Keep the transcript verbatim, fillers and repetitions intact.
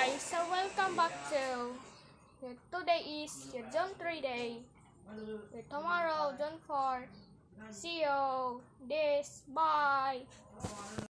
guys, so welcome back to today is your June three day. Tomorrow June four. See you. This bye.